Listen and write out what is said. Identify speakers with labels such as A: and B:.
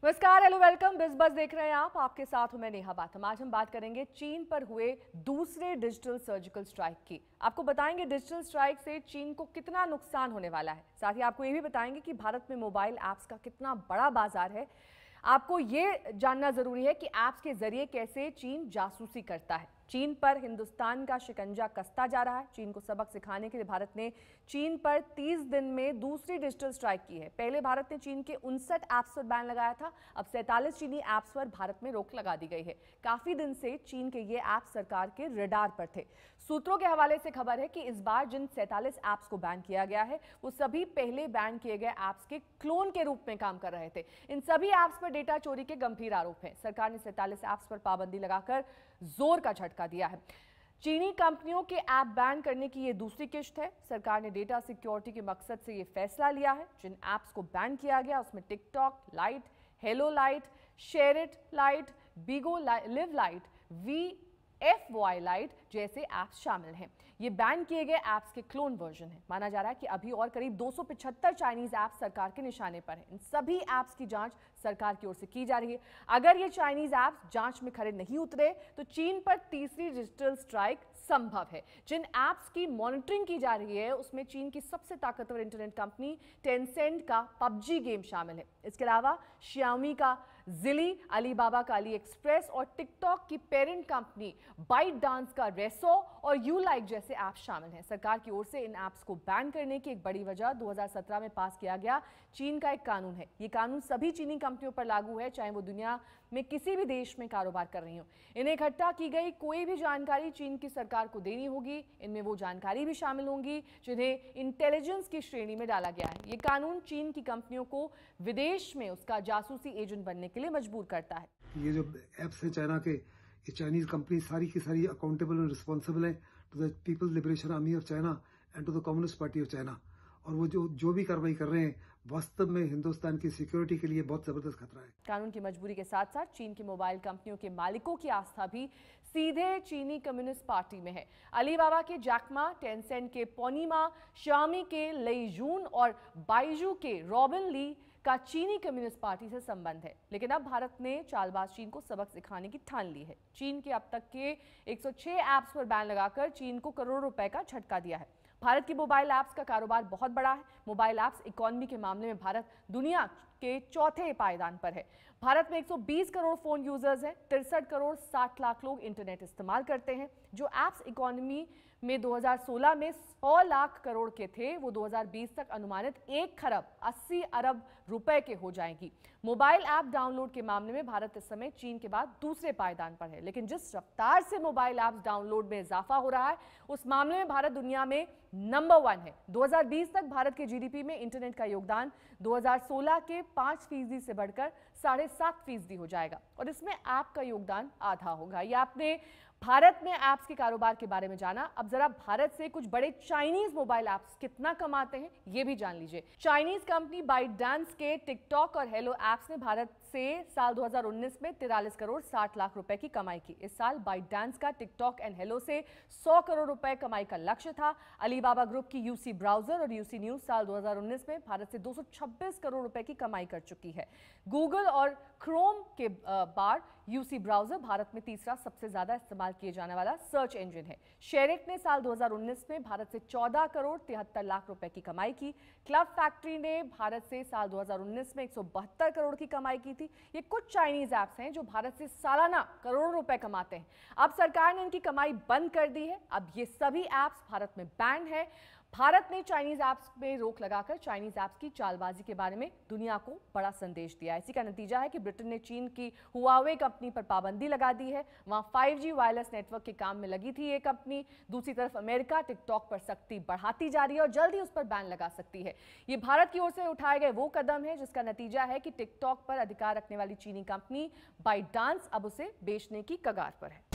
A: नमस्कार, hello, welcome. बिज़ buzz देख रहे हैं आप। आपके साथ हूं मैं नेहा बाथम। आज हम बात करेंगे चीन पर हुए दूसरे डिजिटल सर्जिकल स्ट्राइक की। आपको बताएंगे डिजिटल स्ट्राइक से चीन को कितना नुकसान होने वाला है। साथ ही आपको ये भी बताएंगे कि भारत में मोबाइल ऐप्स का कितना बड़ा बाजार है। आपको ये जानना जरूरी है कि ऐप्स के जरिए कैसे चीन जासूसी करता है। चीन पर हिंदुस्तान का शिकंजा कसता जा रहा है। चीन को सबक सिखाने के लिए भारत ने चीन पर 30 दिन में दूसरी डिजिटल स्ट्राइक की है। पहले भारत ने चीन के 59 ऐप्स पर बैन लगाया था। अब 47 चीनी ऐप्स पर भारत में रोक लगा दी गई है। काफी दिन से चीन के ये ऐप्स सरकार के रडार पर थे। सूत्रों के हवाले से खबर है कि इस बार जिन 47 ऐप्स को बैन किया गया है वो सभी पहले बैन किए गए ऐप्स के क्लोन के रूप में काम कर रहे थे। इन सभी ऐप्स पर डेटा चोरी के गंभीर आरोप हैं। सरकार ने 47 ऐप्स पर पाबंदी लगाकर जोर का झटका दिया है। चीनी कंपनियों के ऐप बैन करने की ये दूसरी किश्त है। सरकार ने डेटा सिक्योरिटी के मकसद से ये फैसला लिया है। जिन ऐप्स को बैन किया गया उसमें TikTok Lite, Helo Lite, SHAREit Lite, Bigo Live Lite, VFY Lite जैसे ऐप्स शामिल हैं। ये बैन किए गए ऐप्स के क्लोन वर्जन है। माना जा रहा है कि अभी और करीब 275 चाइनीज ऐप्स सरकार के निशाने पर हैं। इन सभी ऐप्स की जांच सरकार की ओर से की जा रही है। अगर ये चाइनीज ऐप्स जांच में खरे नहीं उतरे तो चीन पर तीसरी डिजिटल स्ट्राइक संभव है। जिन ऐप्स की मॉनिटरिंग की जा रही है उसमें चीन की सबसे ताकतवर इंटरनेट कंपनी टेंसेंट का PUBG गेम शामिल है। इसके अलावा Xiaomi का जिली, अलीबाबा का अली एक्सप्रेस और टिकटॉक की पेरेंट कंपनी ByteDance का रेसो और YouLike जैसे ऐप्स शामिल हैं। सरकार की ओर से इन ऐप्स को बैन करने की एक बड़ी वजह 2017 में पास किया गया चीन का एक कानून है। ये कानून सभी चीनी कंपनियों पर लागू है, चाहे वो दुनिया में किसी भी देश में कारोबार कर रही हो। इन्हें इकट्ठा की गई कोई भी जानकारी चीन की सरकार को देनी होगी। इनमें वो जानकारी भी शामिल होंगी जिन्हें इंटेलिजेंस की श्रेणी में डाला गया है। ये कानून चीन की कंपनियों को विदेश में उसका जासूसी एजेंट बनने के लिए मजबूर करता है।
B: ये जो एप्स है चाइना के, ये चाइनीज कंपनी सारी की सारी अकाउंटेबल और रिस्पॉन्सिबल है to the People's Liberation Army of China and to the Communist Party of China. और वो जो भी कार्रवाई कर रहे हैं वास्तव में हिंदुस्तान की सिक्योरिटी के लिए बहुत जबरदस्त खतरा है।
A: कानून की मजबूरी के साथ साथ चीन की मोबाइल कंपनियों के मालिकों की आस्था भी सीधे चीनी कम्युनिस्ट पार्टी में है। अलीबाबा के जैकमा, टेंसेंट के पोनीमा, Xiaomi के लेईजून और बाइजू के रॉबिन ली का चीनी कम्युनिस्ट पार्टी से संबंध है। लेकिन अब भारत ने चालबाज चीन को सबक सिखाने की ठान ली है। चीन के अब तक के 106 ऐप्स पर बैन लगाकर चीन को करोड़ों रुपए का झटका दिया है। भारत की मोबाइल ऐप्स का कारोबार बहुत बड़ा है। मोबाइल ऐप्स इकोनॉमी के मामले में भारत दुनिया के चौथे पायदान पर है। भारत में 120 करोड़ फोन यूजर्स हैं। 63 करोड़ 60 लाख लोग इंटरनेट इस्तेमाल करते हैं। जो ऐप्स इकोनॉमी में 2016 में 100 लाख करोड़ के थे वो 2020 तक अनुमानित 1 खरब 80 अरब रुपए के हो जाएंगी। मोबाइल ऐप डाउनलोड के मामले में भारत इस समय चीन के बाद दूसरे पायदान पर है। लेकिन जिस रफ्तार से मोबाइल ऐप्स डाउनलोड में इजाफा हो रहा है उस मामले में भारत दुनिया में नंबर 1 है। 2020 तक भारत के GDP में इंटरनेट का योगदान 2016 के 5% से बढ़कर 7.5% हो जाएगा और इसमें ऐप का योगदान आधा होगा। ये आपने भारत में ऐप्स के कारोबार के बारे में जाना। अब जरा भारत से कुछ बड़े चाइनीज मोबाइल ऐप्स कितना कमाते हैं ये भी जान लीजिए। चाइनीज कंपनी ByteDance के टिकटॉक और हेलो ऐप्स ने भारत से साल 2019 में 43 करोड़ 60 लाख रुपए की कमाई की। इस साल ByteDance का टिकटॉक एंड हेलो से 100 करोड़ रुपए कमाई का लक्ष्य था। अलीबाबा ग्रुप की UC ब्राउजर और UC न्यूज साल 2019 में भारत से 226 करोड़ रुपए की कमाई कर चुकी है। गूगल और क्रोम के बाद UC ब्राउजर भारत में तीसरा सबसे ज्यादा इस्तेमाल किए जाने वाला सर्च इंजन है। शेयरिट ने साल 2019 में भारत से 14 करोड़ 73 लाख रुपए की कमाई की। क्लब फैक्ट्री ने भारत से साल 2019 में 172 करोड़ की कमाई की थी। ये कुछ चाइनीज ऐप्स हैं जो भारत से सालाना करोड़ों रुपए कमाते हैं। अब सरकार ने इनकी कमाई बंद कर दी है। अब ये सभी ऐप्स भारत में बैन है। भारत ने चाइनीज ऐप्स पे रोक लगाकर चाइनीज ऐप्स की चालबाजी के बारे में दुनिया को बड़ा संदेश दिया है। इसी का नतीजा है कि ब्रिटेन ने चीन की हुआवे कंपनी पर पाबंदी लगा दी है। वहां 5G वायरलेस नेटवर्क के काम में लगी थी ये कंपनी। दूसरी तरफ अमेरिका टिकटॉक पर सख्ती बढ़ाती जा रही है और जल्द ही उस पर बैन लगा सकती है। ये भारत की ओर से उठाए गए वो कदम है जिसका नतीजा है कि टिकटॉक पर अधिकार रखने वाली चीनी कंपनी ByteDance अब उसे बेचने की कगार पर है।